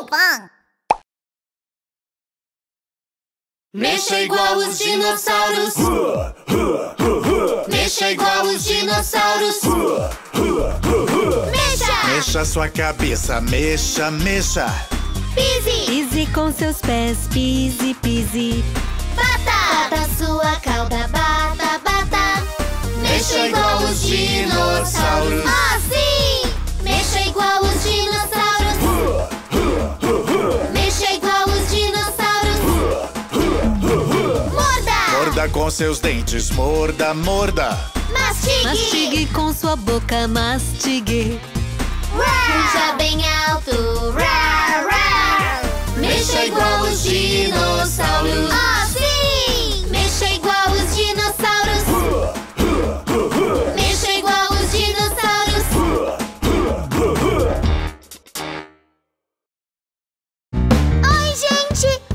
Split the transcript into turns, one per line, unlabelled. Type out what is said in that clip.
Pan.
Mexa igual os dinossauros. Mexa igual os dinossauros.
Mexa!
Mexa sua cabeça, mexa, mexa.
Pise!
Pise com seus pés, pise, pise.
Bata!
Bata sua cauda, bata, bata. Mexa igual os dinossauros.
Ah, sim!
Mexa igual os dinossauros. Mexa igual os dinossauros.
Morda!
Morda com seus dentes, morda, morda.
Mastigue!
Mastigue com sua boca, mastigue.
Ruja bem alto. Rar, rar. Mexa igual os dinossauros.
Ah, sim!
Mexa igual os dinossauros. Mexa igual os dinossauros.
Oi, gente!